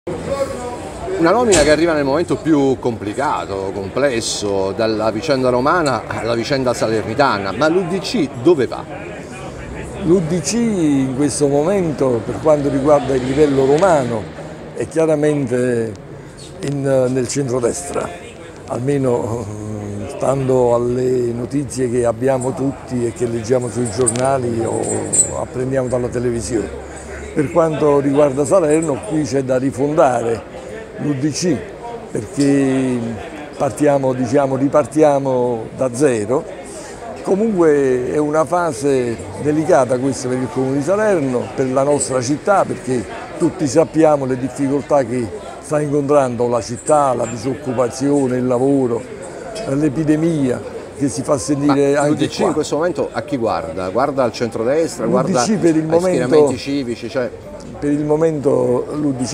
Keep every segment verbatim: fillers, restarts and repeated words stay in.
Una nomina che arriva nel momento più complicato, complesso, dalla vicenda romana alla vicenda salernitana, ma l'U D C dove va? L'U D C in questo momento, per quanto riguarda il livello romano, è chiaramente in, nel centrodestra, almeno stando alle notizie che abbiamo tutti e che leggiamo sui giornali o apprendiamo dalla televisione. Per quanto riguarda Salerno, qui c'è da rifondare l'U D C perché partiamo, diciamo, ripartiamo da zero. Comunque è una fase delicata questa per il Comune di Salerno, per la nostra città, perché tutti sappiamo le difficoltà che sta incontrando la città, la disoccupazione, il lavoro, l'epidemia che si fa sentire anche qua. L'U D C in questo momento a chi guarda? Guarda al centrodestra, guarda per il ai momento, schieramenti civici? Cioè... Per il momento l'U D C,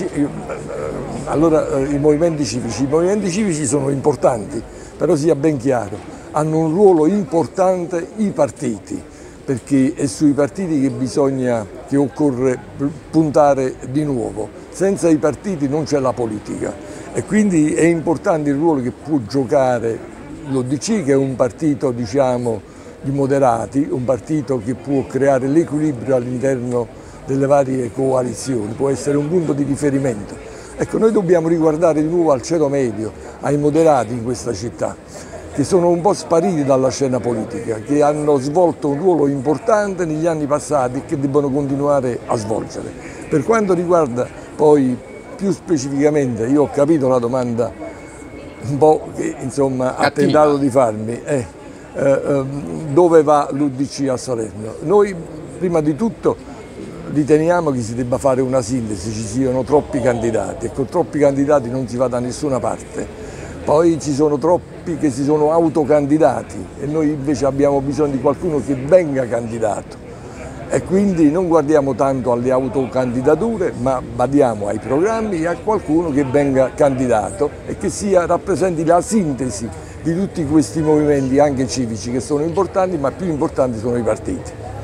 allora i movimenti civici, i movimenti civici sono importanti, però sia ben chiaro, hanno un ruolo importante i partiti, perché è sui partiti che bisogna, che occorre puntare di nuovo. Senza i partiti non c'è la politica e quindi è importante il ruolo che può giocare l'U D C, che è un partito, diciamo, di moderati, un partito che può creare l'equilibrio all'interno delle varie coalizioni, può essere un punto di riferimento. Ecco, noi dobbiamo riguardare di nuovo al ceto medio, ai moderati in questa città, che sono un po' spariti dalla scena politica, che hanno svolto un ruolo importante negli anni passati e che debbono continuare a svolgere. Per quanto riguarda poi più specificamente, io ho capito la domanda un po' che insomma ha tentato di farmi, eh, eh, dove va l'U D C a Salerno? Noi prima di tutto riteniamo che si debba fare una sintesi, ci siano troppi candidati e con troppi candidati non si va da nessuna parte. Poi ci sono troppi che si sono autocandidati e noi invece abbiamo bisogno di qualcuno che venga candidato e quindi non guardiamo tanto alle autocandidature ma badiamo ai programmi e a qualcuno che venga candidato e che sia, rappresenti la sintesi di tutti questi movimenti anche civici che sono importanti, ma più importanti sono i partiti.